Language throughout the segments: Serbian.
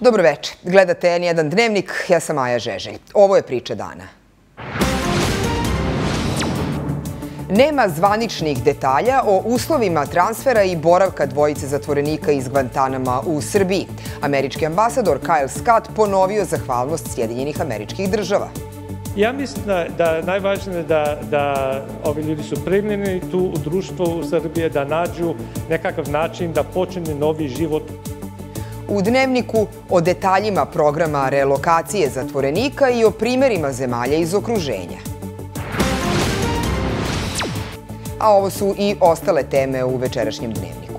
Dobroveče. Gledate N1 dnevnik, ja sam Maja Žeželj. Ovo je priča dana. Nema zvaničnih detalja o uslovima transfera i boravka dvojice zatvorenika iz Gvantanama u Srbiji. Američki ambasador Kyle Scott ponovio zahvalnost Sjedinjenih Američkih Država. Ja mislim da najvažnije da ovi ljudi su primljeni tu u društvu u Srbije, da nađu nekakav način da počne novi život. U dnevniku o detaljima programa relokacije zatvorenika i o primerima zemalja iz okruženja. A ovo su i ostale teme u večerašnjem dnevniku.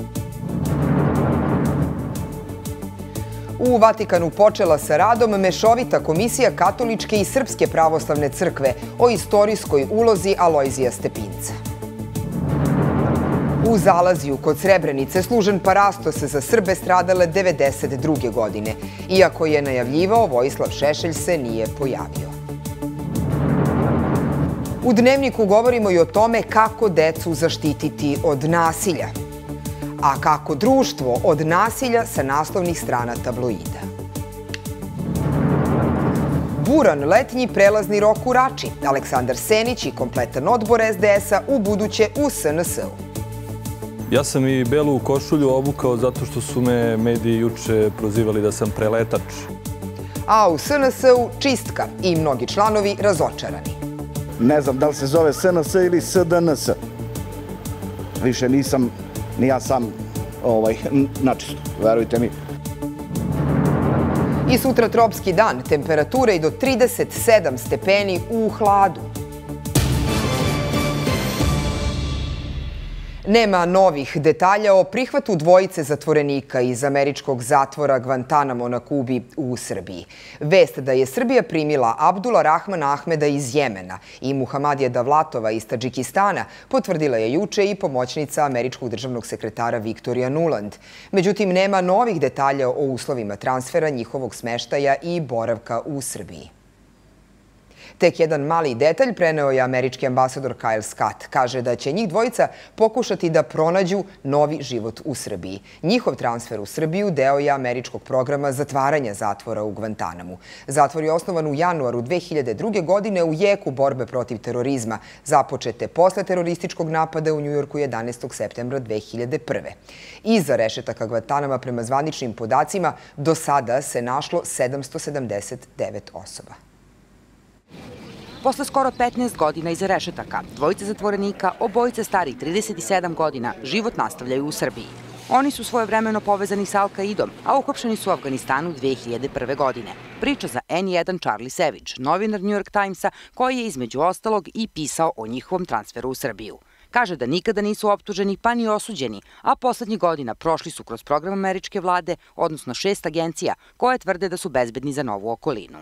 U Vatikanu počela sa radom mešovita komisija Katoličke i Srpske pravoslavne crkve o istorijskoj ulozi Alojzija Stepinca. U Zalaziju kod Srebrenice služen parastos za Srbe stradale 1992. godine. Iako je najavljivao, Vojislav Šešelj se nije pojavio. U dnevniku govorimo i o tome kako decu zaštititi od nasilja, a kako društvo od nasilja sa naslovnih strana tabloida. Buran letnji prelazni rok u Rači. Aleksandar Senić i kompletan odbor SDS-a u buduće u SNS-u. Ja sam i belu košulju obukao zato što su me mediji juče prozivali da sam preletač. A u SNS-u čistka i mnogi članovi razočarani. Ne znam da li se zove SNS ili SDNS. Više nisam ni ja sam načisto, verujte mi. I sutra tropski dan, temperature i do 37 stepeni u hladu. Nema novih detalja o prihvatu dvojice zatvorenika iz američkog zatvora Gvantanamo na Kubi u Srbiji. Vest da je Srbija primila Abdula Rahman Ahmeda iz Jemena i Muhamadija Davlatova iz Tadžikistana potvrdila je juče i pomoćnica američkog državnog sekretara Victoria Nuland. Međutim, nema novih detalja o uslovima transfera, njihovog smeštaja i boravka u Srbiji. Tek jedan mali detalj preneo je američki ambasador Kyle Scott. Kaže da će njih dvojica pokušati da pronađu novi život u Srbiji. Njihov transfer u Srbiju deo je američkog programa zatvaranja zatvora u Gvantanamu. Zatvor je osnovan u januaru 2002. godine u jeku borbe protiv terorizma, započete posle terorističkog napada u Njujorku 11. septembra 2001. Iza rešetaka Gvantanama prema zvaničnim podacima do sada se našlo 779 osoba. Posle skoro 15 godina iza rešetaka, dvojice zatvorenika, obojice starih 37 godina, život nastavljaju u Srbiji. Oni su svojevremeno povezani sa Al-Kaidom, a uhapšeni su u Afganistanu 2001. godine. Priča za N1 Charlie Savage, novinar New York Timesa, koji je između ostalog i pisao o njihovom transferu u Srbiju. Kaže da nikada nisu optuženi pa ni osuđeni, a poslednjih godina prošli su kroz program američke vlade, odnosno 6 agencija, koje tvrde da su bezbedni za novu okolinu.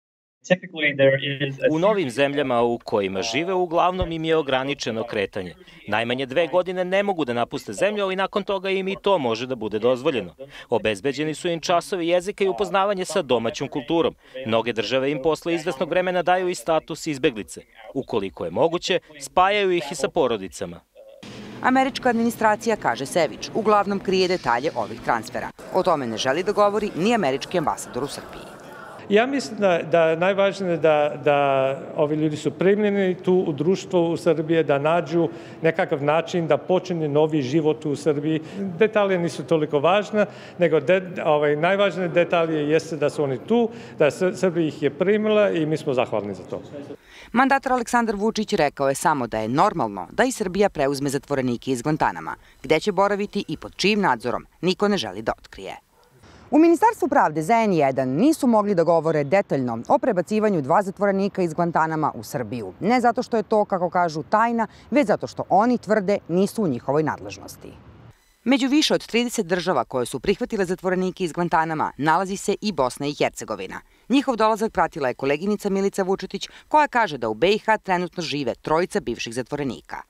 U novim zemljama u kojima žive uglavnom im je ograničeno kretanje. Najmanje 2 godine ne mogu da napuste zemlju, ali nakon toga im i to može da bude dozvoljeno. Obezbeđeni su im časovi jezika i upoznavanje sa domaćom kulturom. Mnoge države im posle izvesnog vremena daju i status izbeglice. Ukoliko je moguće, spajaju ih i sa porodicama. Američka administracija, kaže Sević, uglavnom krije detalje ovih transfera. O tome ne želi da govori ni američki ambasador u Srbiji. Ja mislim da najvažnije da ovi ljudi su primljeni tu u društvu u Srbije, da nađu nekakav način da počne novi život u Srbiji. Detalje nisu toliko važne, nego najvažnije detalje jeste da su oni tu, da Srbija ih je primila i mi smo zahvalni za to. Mandatar Aleksandar Vučić rekao je samo da je normalno da i Srbija preuzme zatvorenike iz Gvantanama, gde će boraviti i pod čijim nadzorom, niko ne želi da otkrije. U Ministarstvu pravde za N1 nisu mogli da govore detaljno o prebacivanju 2 zatvorenika iz Gvantanama u Srbiju. Ne zato što je to, kako kažu, tajna, već zato što oni tvrde nisu u njihovoj nadležnosti. Među više od 30 država koje su prihvatile zatvorenike iz Gvantanama nalazi se i Bosna i Hercegovina. Njihov dolazak pratila je koleginica Milica Vučetić, koja kaže da u BiH trenutno žive 3 bivših zatvorenika.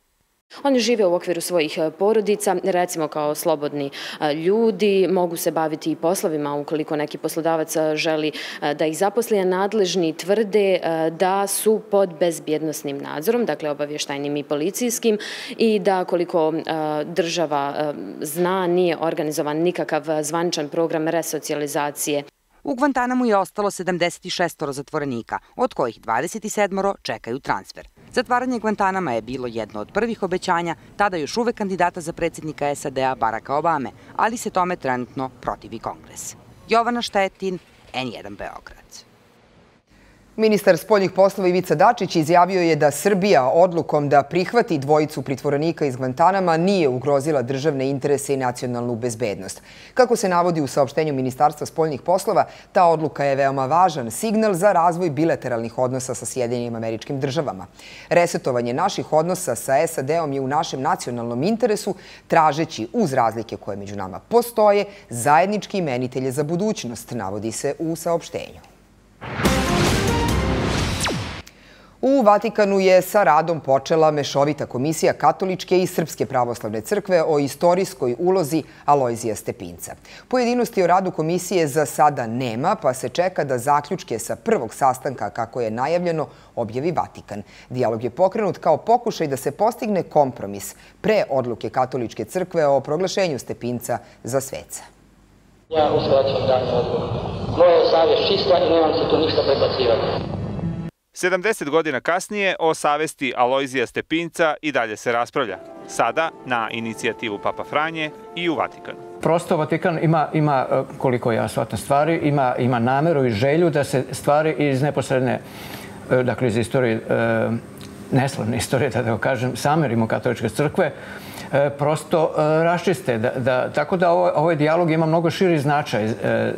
Oni žive u okviru svojih porodica, recimo kao slobodni ljudi, mogu se baviti i poslovima ukoliko neki poslodavac želi da ih zaposli, a nadležni tvrde da su pod bezbjednosnim nadzorom, dakle obavještajnim i policijskim, i da koliko država zna nije organizovan nikakav zvaničan program resocijalizacije. U Gvantanamu je ostalo 76 zatvorenika, od kojih 27 čekaju transfer. Zatvaranje Gvantanama je bilo jedno od prvih obećanja tada još uvek kandidata za predsjednika SAD-a Baracka Obame, ali se tome trenutno protivi Kongres. Jovana Štetin, N1 Beograd. Ministar spoljnih poslova Ivica Dačić izjavio je da Srbija odlukom da prihvati dvojicu pritvorenika iz Gvantanama nije ugrozila državne interese i nacionalnu bezbednost. Kako se navodi u saopštenju Ministarstva spoljnih poslova, ta odluka je veoma važan signal za razvoj bilateralnih odnosa sa Sjedinjenim Američkim Državama. Resetovanje naših odnosa sa SAD-om je u našem nacionalnom interesu, tražeći uz razlike koje među nama postoje zajednički imenitelje za budućnost, navodi se u saopštenju. U Vatikanu je sa radom počela mešovita komisija Katoličke i Srpske pravoslavne crkve o istorijskoj ulozi Alojzija Stepinca. Pojedinosti o radu komisije za sada nema, pa se čeka da zaključke sa prvog sastanka, kako je najavljeno, objavi Vatikan. Dijalog je pokrenut kao pokušaj da se postigne kompromis pre odluke Katoličke crkve o proglašenju Stepinca za sveca. Ja uskraćam dati odgovor. Moja je savjest čista i nemam se tu ništa prebacivati. 70 godina kasnije o savesti Alojzija Stepinca i dalje se raspravlja. Sada na inicijativu Papa Franje i u Vatikanu. Prosto Vatikan ima koliko ja shvatam stvari, ima nameru i želju da se stvari iz neposredne, dakle iz istorije, neslavne istorije, da kažem, same Rimokatoličke crkve, prosto raščiste. Tako da ovaj dijalog ima mnogo širi značaj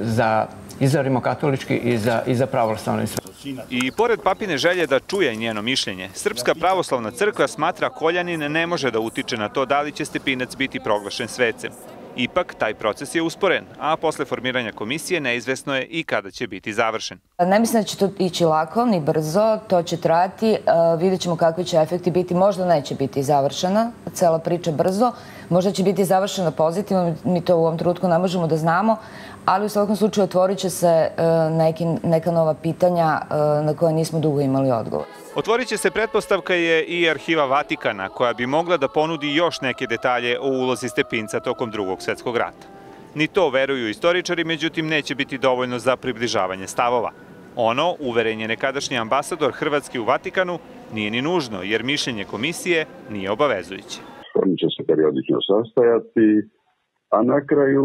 i za rimokatolički i za pravoslavni svet. I pored papine želje da čuje njeno mišljenje, Srpska pravoslavna crkva smatra Koljanin ne može da utiče na to da li će Stepinac biti proglašen svecem. Ipak, taj proces je usporen, a posle formiranja komisije neizvesno je i kada će biti završen. Ne mislim da će to ići lako, ni brzo, to će trajati, vidjet ćemo kakvi će efekti biti, možda neće biti završena, cela priča brzo, možda će biti završena pozitivno, mi to u ovom trenutku ne možemo da znamo, ali u svakom slučaju otvorit će se neka nova pitanja na koje nismo dugo imali odgovor. Otvorit će se, pretpostavka je i arhiva Vatikana, koja bi mogla da ponudi još neke detalje o ulozi Stepinca tokom Drugog svjetskog rata. Ni to veruju istoričari, međutim neće biti dovoljno za približavanje stavova. Ono, uveren je nekadašnji ambasador Hrvatske u Vatikanu, nije ni nužno, jer mišljenje komisije nije obavezujuće. Oni će se periodično sastajati, a na kraju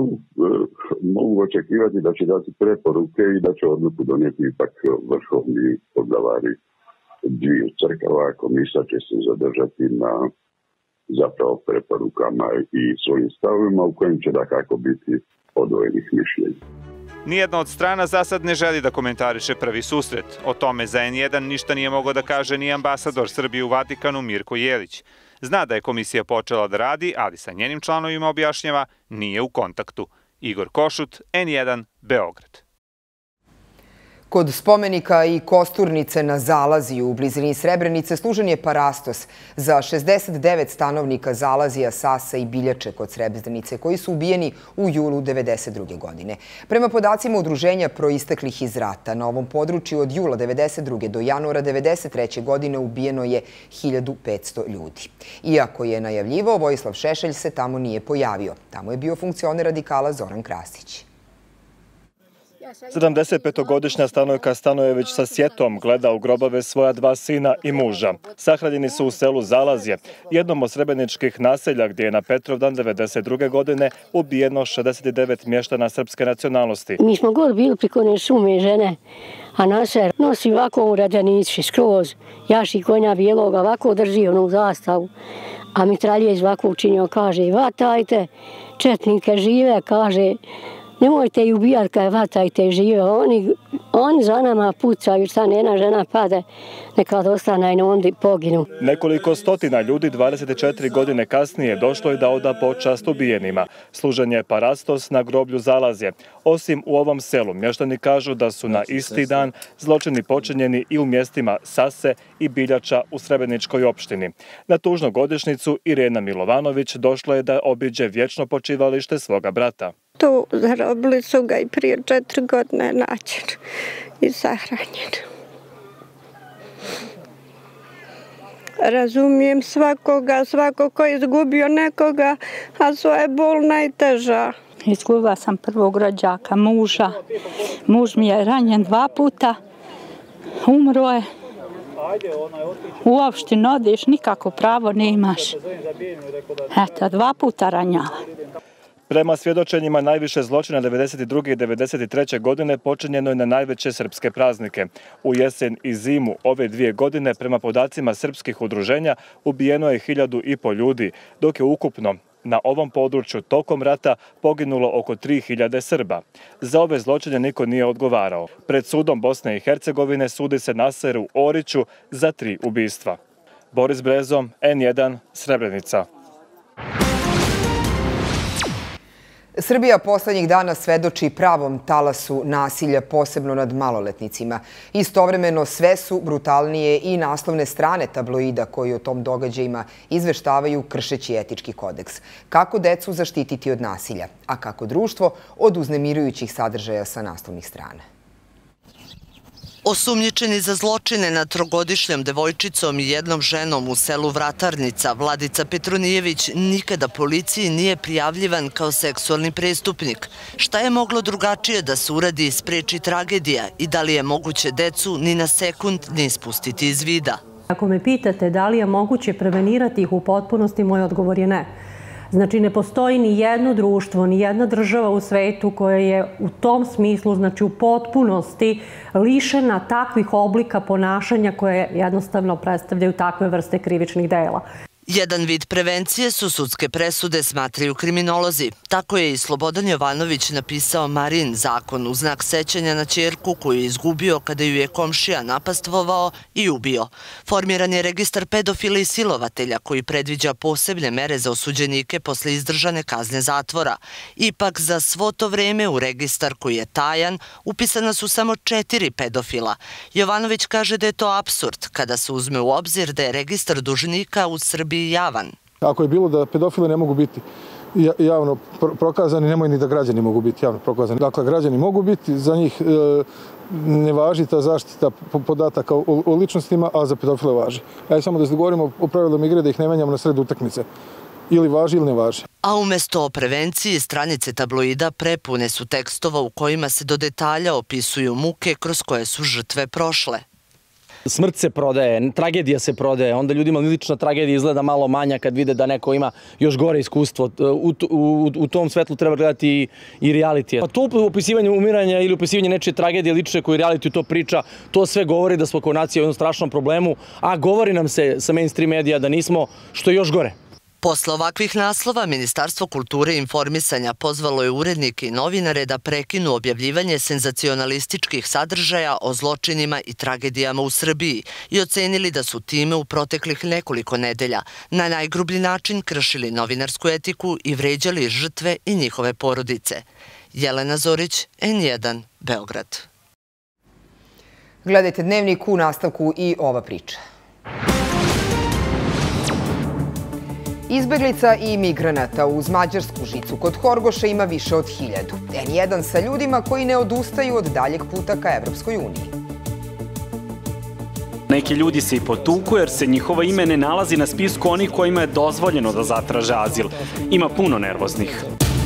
mogu očekivati da će dati preporuke i da će odluku donijeti ipak vrhovni poglavari dviju crkava. Komisija će se zadržati na zapravo preporukama i svojim stavovima u kojim će dakako biti odvojenih mišljenja. Nijedna od strana za sad ne želi da komentariše prvi susret. O tome za N1 ništa nije mogao da kaže ni ambasador Srbije u Vatikanu Mirko Jelić. Zna da je komisija počela da radi, ali sa njenim članovima, objašnjava, nije u kontaktu. Igor Košut, N1, Beograd. Kod spomenika i Kosturnice na Zalaziju u blizini Srebrenice služen je parastos za 69 stanovnika Zalazija, Sasa i Biljače kod Srebrenice, koji su ubijeni u julu 1992. godine. Prema podacima udruženja proisteklih iz rata, na ovom području od jula 1992. do januara 1993. godine ubijeno je 1500 ljudi. Iako je najavljivao, Vojislav Šešelj se tamo nije pojavio. Tamo je bio funkcioner radikala Zoran Krasić. 75-godišnja Stanojka Stanojević sa sjetom gleda u grobove svoja dva sina i muža. Sahranjeni su u selu Zalazje, jednom od srebreničkih naselja gdje je na Petrovdan 1992. godine ubijeno 69 mještana srpske nacionalnosti. Mi smo god bili priko one šume žene, a naša nosi ovako u radjanici skroz, jaši konja bijeloga, ovako drži onu zastavu, a mitraljez ovako učinio, kaže, vatajte, četnike žive, kaže, Nemojte ih ubijati kad vatajte žive. Oni za nama pucaju, šta jedna žena pade, neka ostane i onda poginu. Nekoliko stotina ljudi 24 godine kasnije došlo je da oda počast ubijenima. Služen je parastos na groblju Zalazje. Osim u ovom selu, mještani kažu da su na isti dan zločini počinjeni i u mjestima Sase i Biljača u Srebreničkoj opštini. Na tužnu godišnjicu Irena Milovanović došla je da obiđe vječno počivalište svoga brata. Tu zarobili su ga i prije 4 godine nađen i sahranjen. Razumijem svakoga, svako ko je izgubio nekoga, a svoja bol najteža. Izgubila sam prvog rođaka, muža. Muž mi je ranjen 2 puta, umro je. Uopšte odeš, nikako pravo nemaš. Eto, 2 puta ranjala. Prema svjedočenjima, najviše zločina 92. i 93. godine počinjeno je na najveće srpske praznike. U jesen i zimu ove 2 godine, prema podacima srpskih udruženja, ubijeno je 1500 ljudi, dok je ukupno na ovom području tokom rata poginulo oko 3000 Srba. Za ove zločine niko nije odgovarao. Pred sudom Bosne i Hercegovine sudi se Naseru Oriću za 3 ubistva. Boris Brezo, N1, Srebrenica. Srbija poslednjih dana svedoči pravom talasu nasilja, posebno nad maloletnicima. Istovremeno sve su brutalnije i naslovne strane tabloida koji o tom događajima izveštavaju kršeći etički kodeks. Kako decu zaštititi od nasilja, a kako društvo od uznemirujućih sadržaja sa naslovnih strana. Osumnjičeni za zločine nad 3-godišnjom devojčicom i jednom ženom u selu Vratarnica, Vladica Petronijević nikada policiji nije prijavljivan kao seksualni prestupnik. Šta je moglo drugačije da se uradi i spreči tragedija i da li je moguće decu ni na sekund ne ispustiti iz vida? Ako me pitate da li je moguće prevenirati ih u potpunosti, moj odgovor je ne. Znači, ne postoji ni jedno društvo, ni jedna država u svetu koja je u tom smislu, znači u potpunosti, lišena takvih oblika ponašanja koje jednostavno predstavljaju takve vrste krivičnih dela. Jedan vid prevencije su sudske presude, smatraju kriminolozi. Tako je i Slobodan Jovanović napisao Marin zakon u znak sećanja na ćerku koju je izgubio kada ju je komšija napastvovao i ubio. Formiran je registar pedofila i silovatelja koji predviđa posebne mere za osuđenike posle izdržane kazne zatvora. Ipak za svo to vreme u registar koji je tajan upisana su samo 4 pedofila. Jovanović kaže da je to apsurd kada se uzme u obzir da je registar dužnika u Srbiji javan. Ako je bilo da pedofili ne mogu biti javno prokazani, nemoj ni da građani mogu biti javno prokazani. Dakle, građani mogu biti, za njih ne važi ta zaštita podataka o ličnostima, a za pedofile važi. Ajde samo da se dogovorimo o pravilima igre, da ih ne menjamo na sred utakmice. Ili važi ili ne važi. A umesto o prevenciji, stranice tabloida prepune su tekstova u kojima se do detalja opisuju muke kroz koje su žrtve prošle. Smrt se prodaje, tragedija se prodaje, onda ljudima lična tragedija izgleda malo manja kad vide da neko ima još gore iskustvo. U tom svetlu treba gledati i reality. To opisivanje umiranja ili opisivanje nečije tragedije lične koju reality to priča, to sve govori da smo kao nacija u jednom strašnom problemu, a govori nam se sa mainstream medija da nismo, što je još gore. Posle ovakvih naslova, Ministarstvo kulture i informisanja pozvalo je urednike i novinare da prekinu objavljivanje senzacionalističkih sadržaja o zločinima i tragedijama u Srbiji i ocenili da su time u proteklih nekoliko nedelja na najgrublji način kršili novinarsku etiku i vređali žrtve i njihove porodice. Jelena Zorić, N1, Beograd. Gledajte Dnevnik, u nastavku i ova priča. Izbeglica i migranata uz mađarsku žicu kod Horgoša ima više od 1000. N1 sa ljudima koji ne odustaju od daljeg puta ka Evropskoj uniji. Neki ljudi se i potuku jer se njihovo ime ne nalazi na spisku onih kojima je dozvoljeno da zatraže azil. Ima puno nervoznih.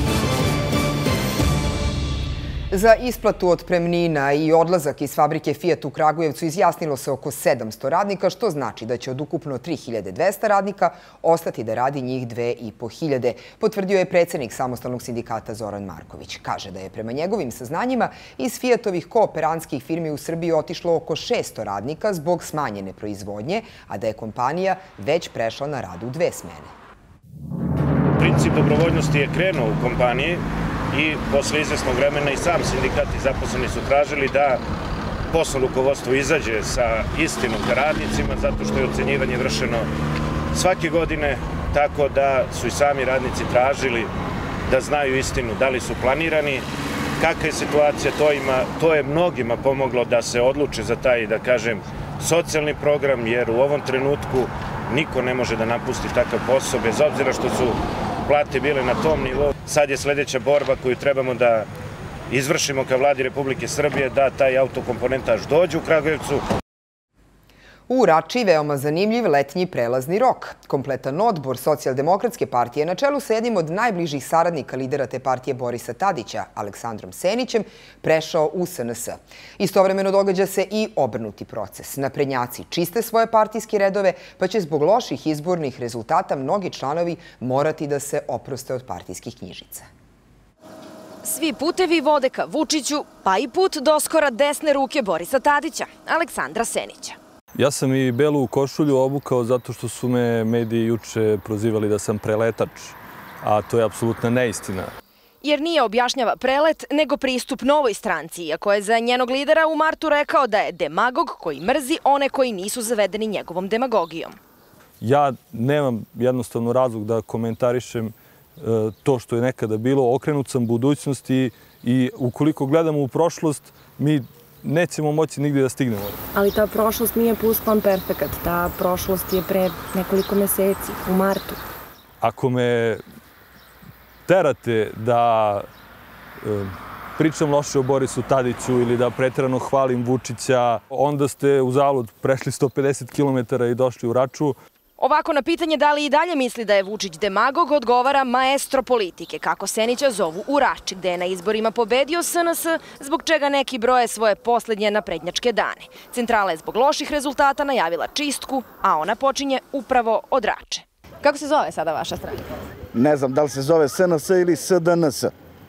Za isplatu otpremnina i odlazak iz fabrike Fiat u Kragujevcu izjasnilo se oko 700 radnika, što znači da će od ukupno 3200 radnika ostati da radi njih 2500, potvrdio je predsjednik Samostalnog sindikata Zoran Marković. Kaže da je prema njegovim saznanjima iz Fiatovih kooperantskih firmi u Srbiji otišlo oko 600 radnika zbog smanjene proizvodnje, a da je kompanija već prešla na rad u 2 smene. Princip dobrovoljnosti je krenuo u kompaniji i posle izvesnog vremena i sam sindikat i zaposleni su tražili da poslovno rukovodstvo izađe sa istinom ka radnicima, zato što je ocenjivanje vršeno svake godine, tako da su i sami radnici tražili da znaju istinu, da li su planirani, kakva je situacija, to je mnogima pomoglo da se odluče za taj, da kažem, socijalni program, jer u ovom trenutku niko ne može da napusti takav posao, bez obzira što su plate bile na tom nivou. Sad je sledeća borba koju trebamo da izvršimo ka vladi Republike Srbije, da taj autokomponentaž dođe u Kragujevcu. U Rači veoma zanimljiv letnji prelazni rok. Kompletan odbor Socijaldemokratske partije na čelu sa jednim od najbližih saradnika lidera te partije Borisa Tadića, Aleksandrom Senićem, prešao u SNS. Istovremeno događa se i obrnuti proces. Naprednjaci čiste svoje partijske redove, pa će zbog loših izbornih rezultata mnogi članovi morati da se oproste od partijskih knjižica. Svi putevi vode ka Vučiću, pa i put do skora desne ruke Borisa Tadića, Aleksandra Senića. Ja sam i belu košulju obukao zato što su me mediji juče prozivali da sam preletač, a to je apsolutna neistina. Jer nije objašnjava prelet, nego pristup novoj stranci, iako je za njenog lidera u martu rekao da je demagog koji mrzi one koji nisu zavedeni njegovom demagogijom. Ja nemam jednostavno razlog da komentarišem to što je nekada bilo, okrenut sam budućnosti i ukoliko gledamo u prošlost, mi nećemo moći nigdje da stignemo. Ali ta prošlost nije pluskvamperfekat, ta prošlost je pre nekoliko meseci, u martu. Ako me terate da pričam loše o Borisu Tadiću ili da preterano hvalim Vučića, onda ste uzalud prešli 150 km i došli u Raču. Ovako na pitanje da li i dalje misli da je Vučić demagog, odgovara maestro politike, kako Senića zovu u Rači, gde je na izborima pobedio SNS, zbog čega neki broje svoje poslednje naprednjačke dane. Centrala je zbog loših rezultata najavila čistku, a ona počinje upravo od Rače. Kako se zove sada vaša stranka? Ne znam da li se zove SNS ili SDNS.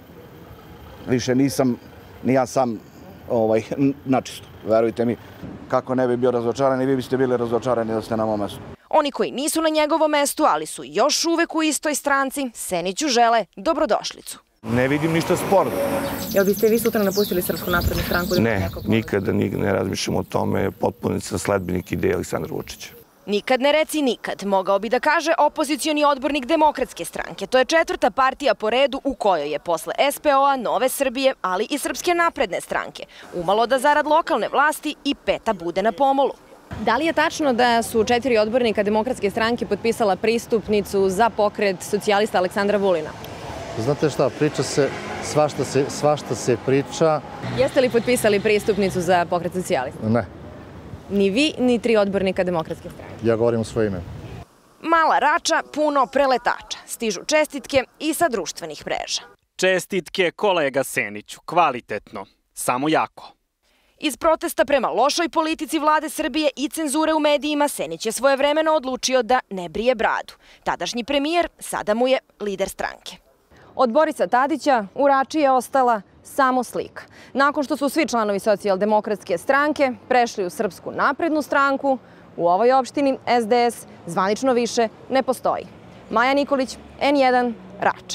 Više nisam ni ja sam načisto. Verujte mi, kako ne bi bio razočaran i vi biste bili razočarani da ste na mom mestu. Oni koji nisu na njegovom mestu, ali su još uvek u istoj stranci, Seniću žele dobrodošlicu. Ne vidim ništa sporno. Jel biste vi sutra napustili Srpsku naprednu stranku? Ne, nikada ne razmišljam o tome, potpuno sam sledbenik ideje Aleksandra Vučića. Nikad ne reci nikad, mogao bi da kaže opozicioni odbornik Demokratske stranke. To je četvrta partija po redu u kojoj je posle SPO-a, Nove Srbije, ali i Srpske napredne stranke. Umalo da zarad lokalne vlasti i peta bude na pomolu. Da li je tačno da su 4 odbornika Demokratske stranke potpisala pristupnicu za pokret socijalista Aleksandra Vulina? Znate šta, priča se, svašta se priča. Jeste li potpisali pristupnicu za pokret socijalista? Ne. Ni vi, ni 3 odbornika Demokratske stranke. Ja govorim u svoje ime. Mala Rača, puno preletača. Stižu čestitke i sa društvenih mreža. Čestitke kolega Seniću, kvalitetno, samo jako. Iz protesta prema lošoj politici vlade Srbije i cenzure u medijima, Senić je svojevremeno odlučio da ne brije bradu. Tadašnji premijer, sada mu je lider stranke. Od Borisa Tadića u Rači je ostala samo slika. Nakon što su svi članovi Socijaldemokratske stranke prešli u Srpsku naprednu stranku, u ovoj opštini SDS zvanično više ne postoji. Maja Nikolić, N1, Rača.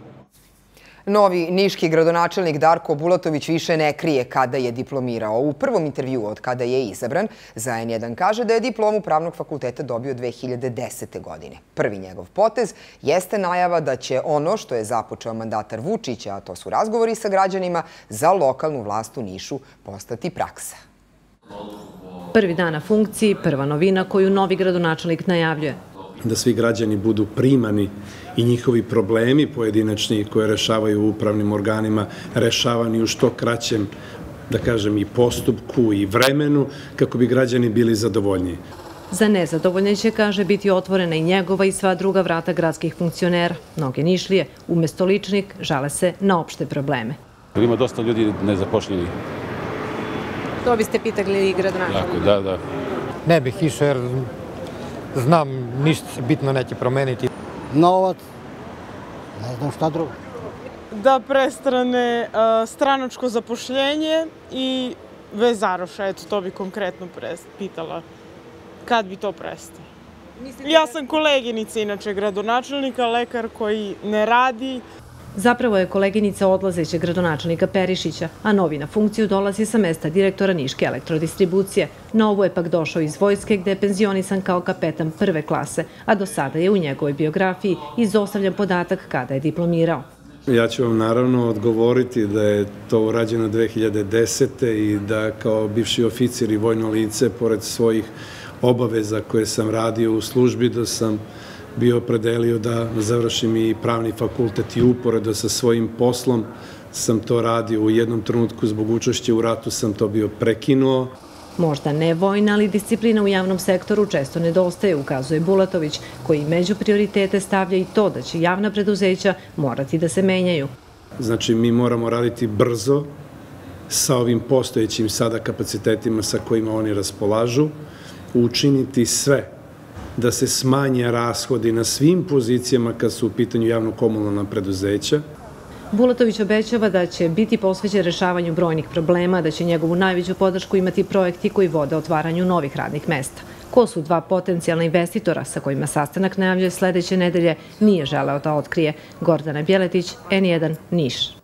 Novi niški gradonačelnik Darko Bulatović više ne krije kada je diplomirao. U prvom intervjuu od kada je izabran, za N1 kaže da je diplomu Pravnog fakulteta dobio 2010. godine. Prvi njegov potez jeste najava da će ono što je započeo mandatar Vučića, a to su razgovori sa građanima, za lokalnu vlast u Nišu postati praksa. Prvi dan na funkciji, prva novina koju novi gradonačelnik najavljuje. Da svi građani budu primani i njihovi problemi pojedinačni koje rešavaju u upravnim organima, rešavani u što kraćem, da kažem, i postupku i vremenu, kako bi građani bili zadovoljniji. Za nezadovoljne će, kaže, biti otvorena i njegova i sva druga vrata gradskih funkcionera. Mnoge Nišlije, umesto ličnik, žale se na opšte probleme. Ima dosta ljudi nezapošljenih. To biste pitali gradonačelnika? Da. Ne bih išao jer znam, ništa bitno neće promeniti. Novac, ne znam šta drugo. Da prestrane stranačko zapošljenje i vezaroša, eto to bi konkretno pitala. Kad bi to prestao? Ja sam koleginica inače gradonačelnika, lekar koji ne radi. Zapravo je koleginica odlazećeg gradonačelnika Perišića, a novi na funkciju dolazi sa mesta direktora Niške elektrodistribucije. Novo je pak došao iz vojske gde je penzionisan kao kapetan prve klase, a do sada je u njegovoj biografiji izostavljan podatak kada je diplomirao. Ja ću vam naravno odgovoriti da je to urađeno 2010. i da kao bivši oficir i vojno lice, pored svojih obaveza koje sam radio u službi, da sam bio opredelio da završim i pravni fakultet i uporedo sa svojim poslom sam to radio. U jednom trenutku zbog učešća u ratu sam to bio prekinuo. Možda ne vojna, ali disciplina u javnom sektoru često nedostaje, ukazuje Bulatović, koji među prioritete stavlja i to da će javna preduzeća morati da se menjaju. Znači, mi moramo raditi brzo sa ovim postojećim sada kapacitetima sa kojima oni raspolažu, učiniti sve da se smanje rashodi na svim pozicijama kad su u pitanju javno-komunalna preduzeća. Bulatović obećava da će biti posvećen rešavanju brojnih problema, da će njegovu najveću podršku imati projekti koji vode otvaranju novih radnih mesta. Ko su dva potencijalna investitora sa kojima sastanak najavljuje sledeće nedelje, nije želeo da otkrije. Gordana Bjeletić, N1, Niš.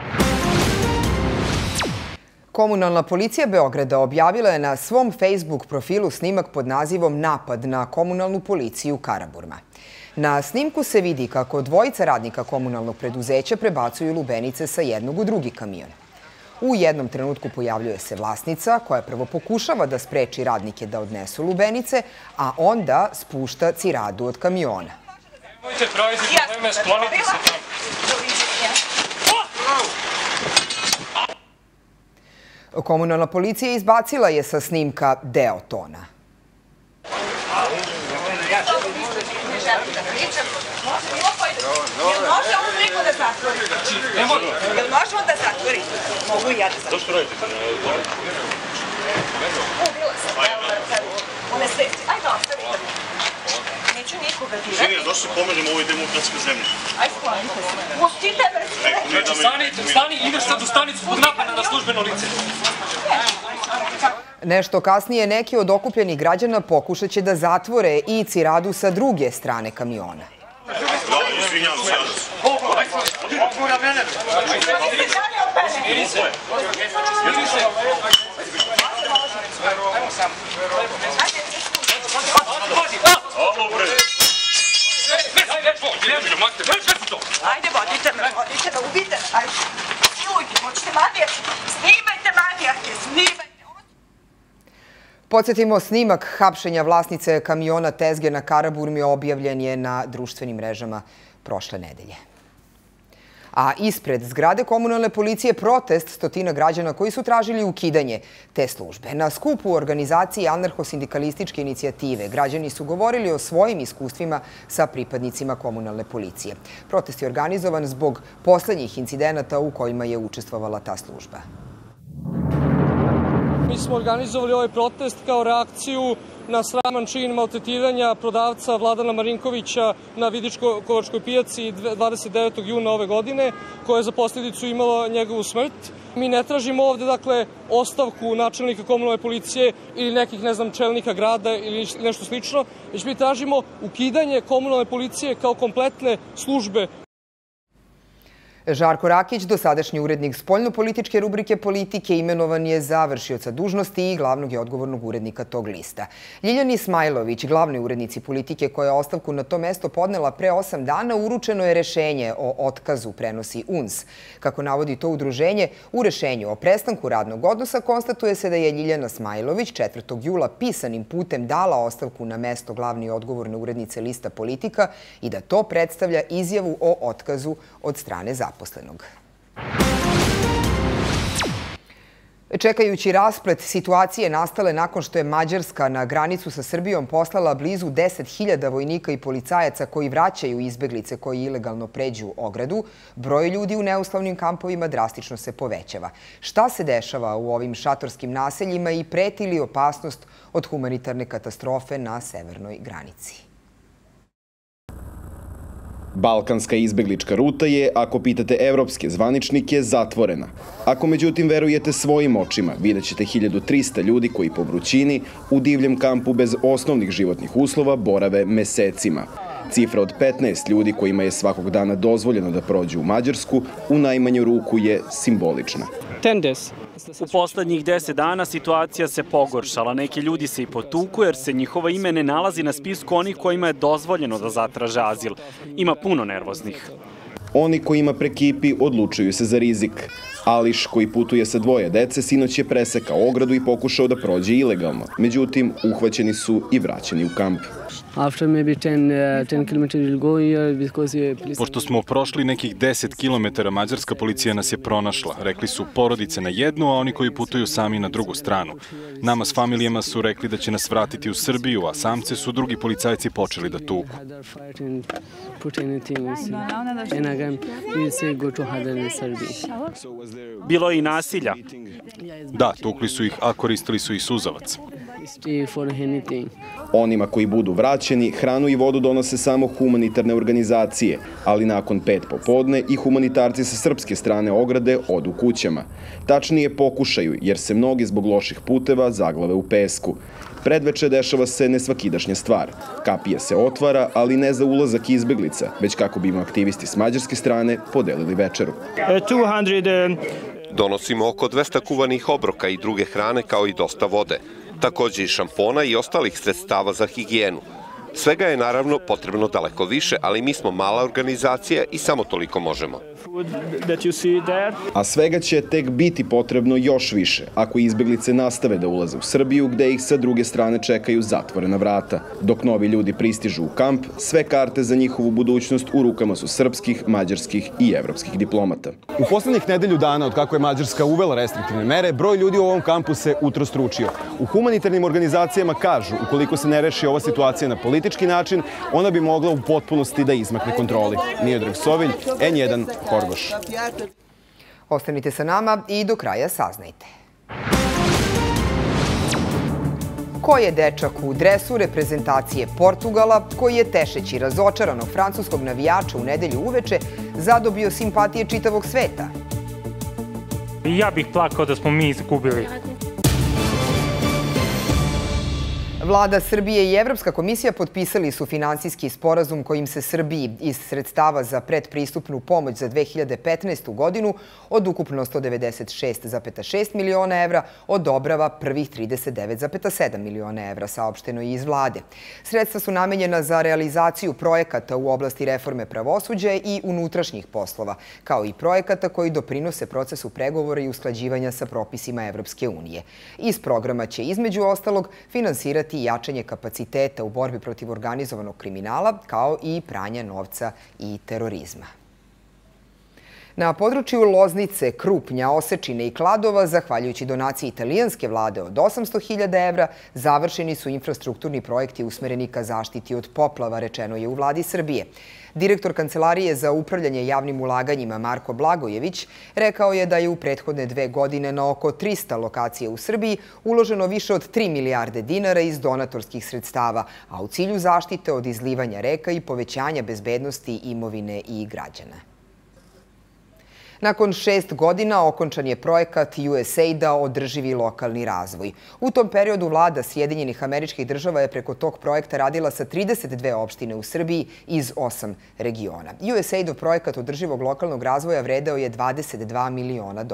Komunalna policija Beograda objavila je na svom Facebook profilu snimak pod nazivom Napad na komunalnu policiju Karaburma. Na snimku se vidi kako dvojica radnika komunalnog preduzeća prebacuju lubenice sa jednog u drugi kamion. U jednom trenutku pojavljuje se vlasnica koja prvo pokušava da spreči radnike da odnesu lubenice, a onda spušta ciradu od kamiona. Nemojte praviti probleme, sklonite se tamo. Komunalna policija izbacila je sa snimka deo tona. Može ovu priku da zatvori? Jel možemo da zatvori? Mogu i ja da zatvorim. Zašto radite? Ubila sam. One svesti. Ajde, ostavite. Neću nikoga dirati. Ženi, ja došli pomežemo ovoj demokratskoj zemlji. Ajde, sklonite se. Pustite me. Stani, ideš sad u stanicu zbog napada na službeno lice. Nešto kasnije neki od okupljenih građana pokušat će da zatvore i ciradu sa druge strane kamiona. Izvinjam se. Odmora mene. Smiri se. Ajde, vodite me, ubite. Ajde. Ljudi, hoćete manijake? Snimajte manijake, snimajte. Podsjetimo, snimak hapšenja vlasnice kamiona Tezge na Karaburmi objavljen je na društvenim mrežama prošle nedelje. A ispred zgrade komunalne policije protest stotina građana koji su tražili ukidanje te službe. Na skupu u organizaciji anarcho-sindikalističke inicijative građani su govorili o svojim iskustvima sa pripadnicima komunalne policije. Protest je organizovan zbog poslednjih incidenata u kojima je učestvovala ta služba. Mi smo organizovali ovaj protest kao reakciju na sraman čin maltretiranja prodavca Vladana Marinkovića na Vidičko-Kovačkoj pijaci 29. juna ove godine, koja je za posljedicu imala njegovu smrt. Mi ne tražimo ovde, dakle, ostavku načelnika komunalne policije ili nekih, ne znam, čelnika grada ili nešto slično, već mi tražimo ukidanje komunalne policije kao kompletne službe. Žarko Rakić, dosadašnji urednik spoljno-političke rubrike Politike, imenovan je za vršioca dužnosti i glavnog i odgovornog urednika tog lista. Ljiljani Smajlović, glavnoj urednici Politike koja je ostavku na to mesto podnela pre 8 dana, uručeno je rešenje o otkazu, prenosi UNS. Kako navodi to udruženje, u rešenju o prestanku radnog odnosa konstatuje se da je Ljiljana Smajlović 4. jula pisanim putem dala ostavku na mesto glavne i odgovorne urednice lista Politika i da to predstavlja izjavu o otkazu od strane zaposlenog. Čekajući rasplet situacije nastale nakon što je Mađarska na granicu sa Srbijom poslala blizu 10.000 vojnika i policajaca koji vraćaju izbeglice koji ilegalno pređu ogradu, broj ljudi u neuslovnim kampovima drastično se povećava. Šta se dešava u ovim šatorskim naseljima i preti li opasnost od humanitarne katastrofe na severnoj granici? Balkanska izbeglička ruta je, ako pitate evropske zvaničnike, zatvorena. Ako međutim verujete svojim očima, vidjet ćete 1300 ljudi koji po vrućini u divljem kampu bez osnovnih životnih uslova borave mesecima. Cifra od 15 ljudi kojima je svakog dana dozvoljeno da prođu u Mađarsku u najmanju ruku je simbolična. U poslednjih 10 dana situacija se pogoršala. Neki ljudi se i potuku jer se njihova ime ne nalazi na spisku onih kojima je dozvoljeno da zatraže azil. Ima puno nervoznih. Oni kojima prekipi odlučuju se za rizik. Ališ, koji putuje sa 2 dece, sinoć je presekao ogradu i pokušao da prođe ilegalno. Međutim, uhvaćeni su i vraćeni u kamp. Pošto smo prošli nekih 10 kilometara, mađarska policija nas je pronašla. Rekli su porodice na jednu, a oni koji putuju sami na drugu stranu. Nama s familijama su rekli da će nas vratiti u Srbiju, a samce su drugi policajci počeli da tuku. Bilo je i nasilja. Da, tukli su ih, a koristili su i suzavac. Onima koji budu vraćeni, hranu i vodu donose samo humanitarne organizacije, ali nakon 5 popodne i humanitarci sa srpske strane ograde odu kućama. Tačnije pokušaju, jer se mnogi zbog loših puteva zaglave u pesku. Predveče dešava se nesvakidašnja stvar. Kapija se otvara, ali ne za ulazak izbeglica, već kako bi im aktivisti s mađarske strane podelili večeru. Donosimo oko 200 kuvanih obroka i druge hrane, kao i dosta vode. Takođe i šampona i ostalih sredstava za higijenu. Svega je naravno potrebno daleko više, ali mi smo mala organizacija i samo toliko možemo. A svega će tek biti potrebno još više ako izbeglice nastave da ulaze u Srbiju, gde ih sa druge strane čekaju zatvorena vrata. Dok novi ljudi pristižu u kamp, sve karte za njihovu budućnost u rukama su srpskih, mađarskih i evropskih diplomata. U poslednjih nedelju dana, od kako je Mađarska uvela restriktivne mere, broj ljudi u ovom kampu se utrostručio. U humanitarnim organizacijama kažu, ukoliko se ne reši ova situacija na politički način, ona bi mogla u potpunosti da izmakne kontroli. Miodrag Sovilj, N1, Horgoš. Ostanite sa nama i do kraja saznajte. Ko je dečak u dresu reprezentacije Portugala, koji je tešeći razočaranog francuskog navijača u nedelju uveče zadobio simpatije čitavog sveta? Ja bih plakao da smo mi izgubili. Vlada Srbije i Evropska komisija potpisali su finansijski sporazum kojim se Srbiji iz sredstava za predpristupnu pomoć za 2015. godinu od ukupno 196,6 miliona evra odobrava prvih 39,7 miliona evra, saopšteno je iz vlade. Sredstva su namenjena za realizaciju projekata u oblasti reforme pravosuđa i unutrašnjih poslova, kao i projekata koji doprinose procesu pregovora i usklađivanja sa propisima Evropske unije. Iz programa će između ostalog finansirati i jačanje kapaciteta u borbi protiv organizovanog kriminala, kao i pranja novca i terorizma. Na području Loznice, Krupnja, Osečine i Kladova, zahvaljujući donaciji italijanske vlade od 800.000 evra, završeni su infrastrukturni projekti usmereni ka zaštiti od poplava, rečeno je u vladi Srbije. Direktor Kancelarije za upravljanje javnim ulaganjima Marko Blagojević rekao je da je u prethodne 2 godine na oko 300 lokacija u Srbiji uloženo više od 3 milijarde dinara iz donatorskih sredstava, a u cilju zaštite od izlivanja reka i povećanja bezbednosti imovine i građana. Nakon 6 godina okončan je projekat USAID-a Održivi lokalni razvoj. U tom periodu vlada Sjedinjenih Američkih Država je preko tog projekta radila sa 32 opštine u Srbiji iz 8 regiona. USAID-ov projekat održivog lokalnog razvoja vredeo je $22 miliona.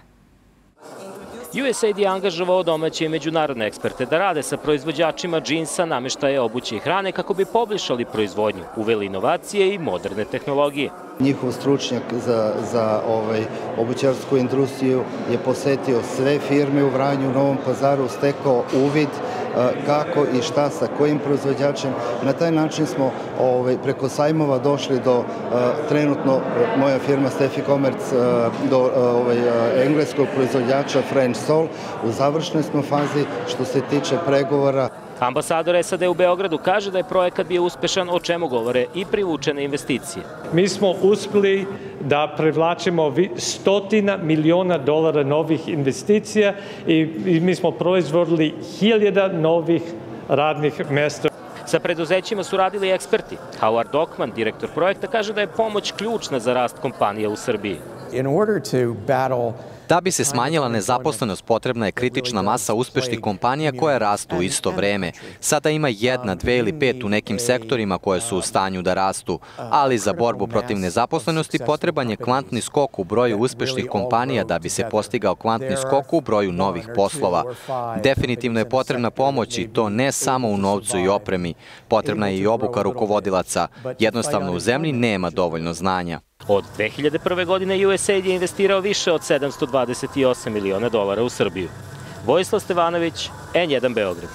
USAID je angažovao domaće i međunarodne eksperte da rade sa proizvođačima džinsa, nameštaja, obuće i hrane kako bi poboljšali proizvodnju, uveli inovacije i moderne tehnologije. Njihov stručnjak za obućarsku industriju je posetio sve firme u Vranju, u Novom Pazaru, stekao uvid kako i šta sa kojim proizvođačem. Na taj način smo preko sajmova došli do trenutno moja firma Steffi Commerce do engleskog proizvođača French Soul. U završnoj smo fazi što se tiče pregovora. Ambasador SAD u Beogradu kaže da je projekat bio uspešan, o čemu govore i privučene investicije. Mi smo uspeli da privlačimo $100 miliona novih investicija i mi smo proizvodili 1000 novih radnih mesta. Sa preduzećima su radili eksperti. Howard Ockman, direktor projekta, kaže da je pomoć ključna za rast kompanija u Srbiji. Da bi se smanjila nezaposlenost, potrebna je kritična masa uspešnih kompanija koje rastu u isto vreme. Sada ima 1, 2 ili 5 u nekim sektorima koje su u stanju da rastu, ali za borbu protiv nezaposlenosti potreban je kvantni skok u broju uspešnih kompanija da bi se postigao kvantni skok u broju novih poslova. Definitivno je potrebna pomoć i to ne samo u novcu i opremi. Potrebna je i obuka rukovodilaca. Jednostavno u zemlji nema dovoljno znanja. Od 2001. godine USAID je investirao više od $728 miliona u Srbiju. Vojislav Stevanović, N1 Beograd.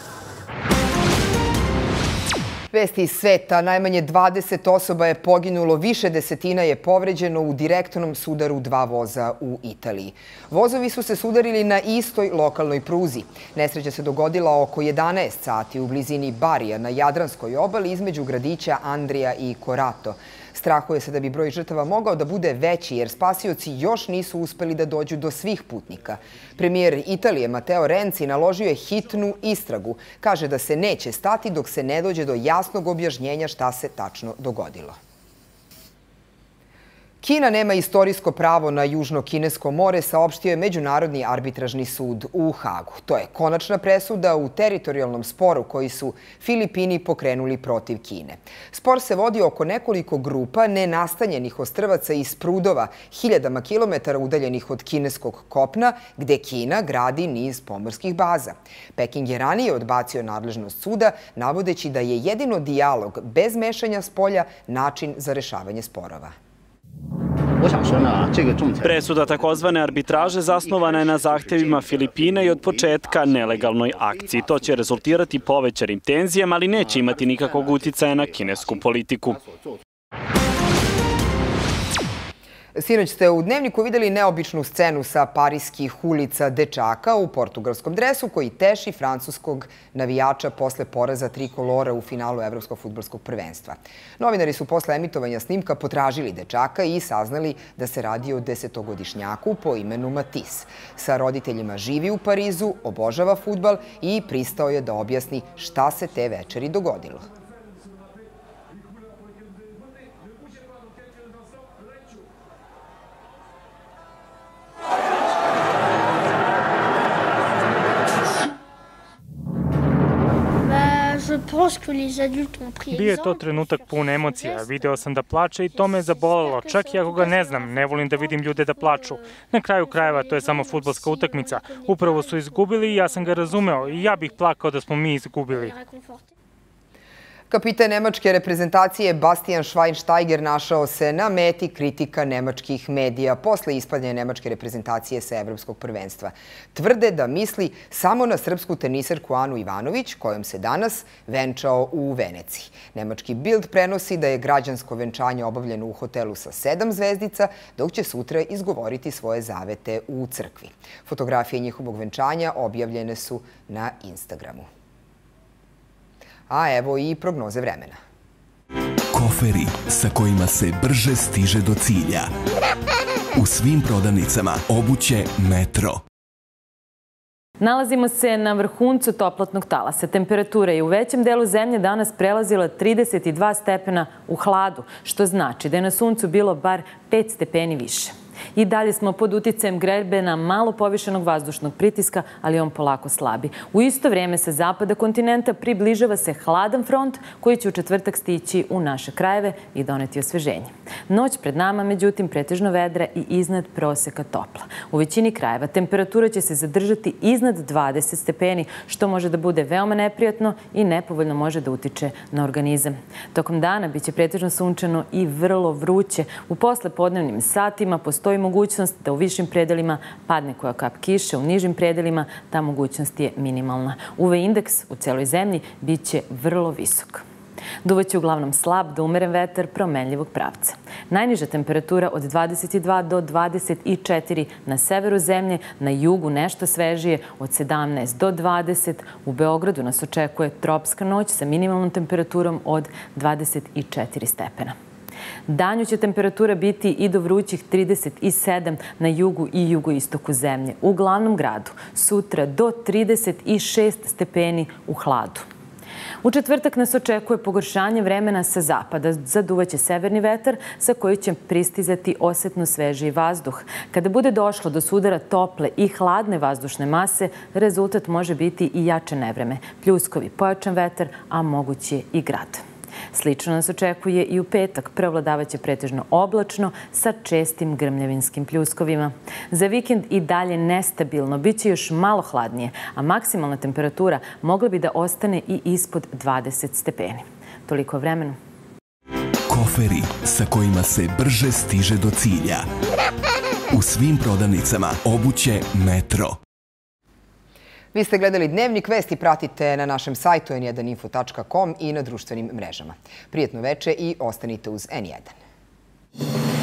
Vesti iz sveta. Najmanje 20 osoba je poginulo, više desetina je povređeno u direktnom sudaru 2 voza u Italiji. Vozovi su se sudarili na istoj lokalnoj pruzi. Nesreća se dogodila oko 11 sati u blizini Barija na Jadranskoj obali između gradića Andrija i Corato. Strahuje se da bi broj žrtava mogao da bude veći jer spasioci još nisu uspeli da dođu do svih putnika. Premijer Italije Matteo Renzi naložio je hitnu istragu. Kaže da se neće stati dok se ne dođe do jasnog objašnjenja šta se tačno dogodilo. Kina nema istorijsko pravo na Južno kinesko more, saopštio je Međunarodni arbitražni sud u Hagu. To je konačna presuda u teritorijalnom sporu koji su Filipini pokrenuli protiv Kine. Spor se vodi oko nekoliko grupa nenastanjenih ostrvaca iz prudova, hiljadama kilometara udaljenih od kineskog kopna, gde Kina gradi niz pomorskih baza. Peking je ranije odbacio nadležnost suda, navodeći da je jedino dijalog bez mešanja spolja način za rešavanje sporova. Presuda takozvane arbitraže zasnovana je na zahtevima Filipina i od početka nelegalnoj akciji. To će rezultirati povećanim tenzijama, ali neće imati nikakvog uticaja na kinesku politiku. Sinoć ste u Dnevniku videli neobičnu scenu sa pariskih ulica dečaka u portugalskom dresu koji teši francuskog navijača posle poraza trikolora u finalu Evropskog fudbalskog prvenstva. Novinari su posle emitovanja snimka potražili dečaka i saznali da se radi o 10-godišnjaku po imenu Matis. Sa roditeljima živi u Parizu, obožava fudbal i pristao je da objasni šta se te večeri dogodilo. Bio je to trenutak pun emocija. Video sam da plače i to me je zabolelo. Čak i ako ga ne znam, ne volim da vidim ljude da plaču. Na kraju krajeva to je samo fudbalska utakmica. Upravo su izgubili i ja sam ga razumeo. I ja bih plakao da smo mi izgubili. Kapitan nemačke reprezentacije Bastian Schweinsteiger našao se na meti kritika nemačkih medija posle ispadanja nemačke reprezentacije sa Evropskog prvenstva. Tvrde da misli samo na srpsku teniserku Anu Ivanović, kojom se danas venčao u Veneciji. Nemački Bild prenosi da je građansko venčanje obavljeno u hotelu sa 7 zvezdica, dok će sutra izgovoriti svoje zavete u crkvi. Fotografije njihovog venčanja objavljene su na Instagramu. A evo i prognoze vremena. Koferi sa kojima se brže stiže do cilja. U svim prodavnicama obuće Metro. Nalazimo se na vrhuncu toplotnog talasa. Temperatura je u većem delu zemlje danas prelazila 32 stepena u hladu, što znači da je na suncu bilo bar 5 stepeni više. I dalje smo pod uticajem grebena malo povišenog vazdušnog pritiska, ali on polako slabi. U isto vrijeme sa zapada kontinenta približava se hladan front koji će u četvrtak stići u naše krajeve i doneti osveženje. Noć pred nama, međutim, pretežno vedra i iznad proseka topla. U većini krajeva temperatura će se zadržati iznad 20 stepeni, što može da bude veoma neprijatno i nepovoljno može da utiče na organizam. Tokom dana biće pretežno sunčano i vrlo vruće. U poslepodnevnim satima postoji mogućnost da u višim predelima padne koja kap kiše, u nižim predelima ta mogućnost je minimalna. UV indeks u celoj zemlji biće vrlo visok. Duvaće uglavnom slab do umeren vetar promenljivog pravca. Najniža temperatura od 22 do 24 na severu zemlje, na jugu nešto svežije od 17 do 20. U Beogradu nas očekuje tropska noć sa minimalnom temperaturom od 24 stepena. Danju će temperatura biti i do vrućih 37 na jugu i jugoistoku zemlje. U glavnom gradu sutra do 36 stepeni u hladu. U četvrtak nas očekuje pogoršanje vremena sa zapada. Zaduvaće severni vetar sa koji će pristizati osetno svežiji vazduh. Kada bude došlo do sudara tople i hladne vazdušne mase, rezultat može biti i jače nevreme, pljuskovi, pojačan vetar, a moguće i grad. Slično nas očekuje i u petak. Preovladavaće pretežno oblačno sa čestim grmljavinskim pljuskovima. Za vikend i dalje nestabilno, bit će još malo hladnije, a maksimalna temperatura mogla bi da ostane i ispod 20 stepeni. Toliko o vremenu. Koferi sa kojima se brže stiže do cilja. U svim prodavnicama obuće Metro. Vi ste gledali Dnevnik, vesti pratite na našem sajtu n1info.com i na društvenim mrežama. Prijetno veče i ostanite uz N1.